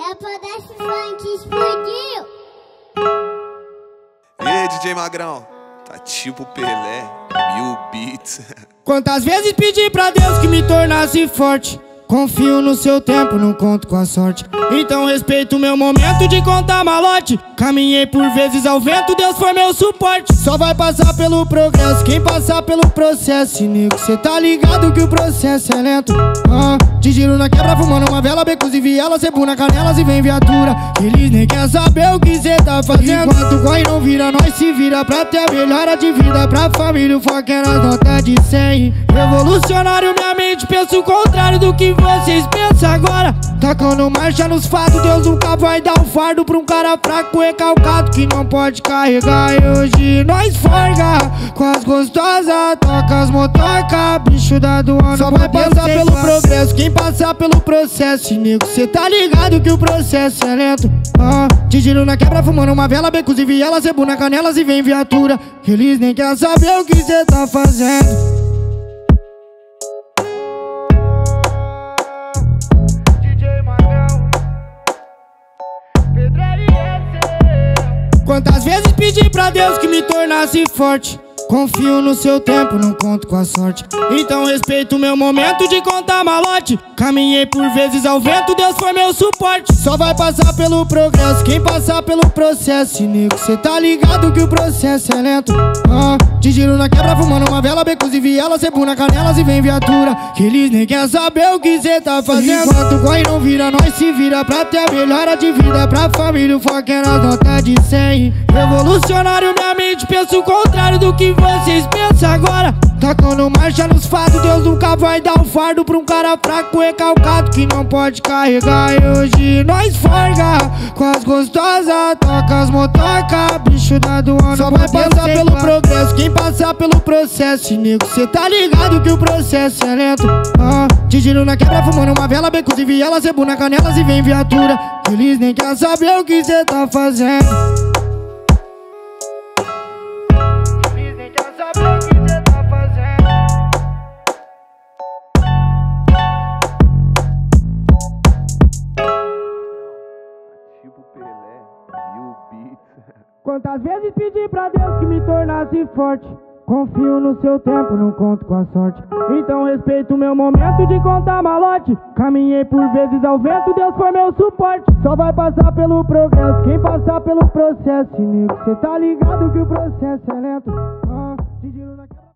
É pra dar esse funk explodiu. E aí, DJ Magrão? Tá tipo Pelé, 1000 beats. Quantas vezes pedi pra Deus que me tornasse forte? Confio no seu tempo, não conto com a sorte. Então respeito o meu momento de contar malote. Caminhei por vezes ao vento, Deus foi meu suporte. Só vai passar pelo progresso quem passar pelo processo. E nego, cê tá ligado que o processo é lento. De giro na quebra, fumando uma vela, becos e vielas, cebu na canelas e vem viatura. Eles nem quer saber o que cê tá fazendo. Enquanto corre não vira, nós se vira pra ter a melhora de vida. Pra família o foco é nas notas de 100. Revolucionário, minha mente pensa o contrário do que vocês pensam agora. Tacando marcha nos fatos, Deus nunca vai dar um fardo pra um cara fraco recalcado que não pode carregar. E hoje nós forga com as gostosas, toca as motoca, bicho da aduana. Só vai passar pelo progresso quem passar pelo processo. E nego, cê tá ligado que o processo é lento. De giro na quebra, fumando uma vela, becos e vielas, cebu na canelas e vem viatura. Eles nem quer saber o que cê tá fazendo. Quantas vezes pedi pra Deus que me tornasse forte? Confio no seu tempo, não conto com a sorte. Então respeito o meu momento de contar malote. Caminhei por vezes ao vento, Deus foi meu suporte. Só vai passar pelo progresso quem passar pelo processo. E nego, cê tá ligado que o processo é lento. De giro na quebra, fumando uma vela, becos e vielas, cebu na canelas e vem viatura. Que eles nem quer saber o que cê tá fazendo. Enquanto corre não vira, nós se vira pra ter a melhora de vida. Pra família o foco é nas notas de 100. Revolucionário, minha mente pensa o contrário do que vocês pensam agora. Tacando marcha nos fatos, Deus nunca vai dar um fardo pra um cara fraco recalcado que não pode carregar. E hoje nós forga com as gostosas, toca as motoca, bicho da aduana. Só vai passar pelo progresso quem passar pelo processo. E nego, cê tá ligado que o processo é lento. De giro na quebra, fumando uma vela, becos e vielas, cebu na canelas e vem viatura. Eles nem quer saber o que cê tá fazendo. Tipo Pelé, 1000 beats. Quantas vezes pedi pra Deus que me tornasse forte? Confio no seu tempo, não conto com a sorte. Então respeito o meu momento de contar malote. Caminhei por vezes ao vento, Deus foi meu suporte. Só vai passar pelo progresso quem passar pelo processo. E nego, cê tá ligado que o processo é lento.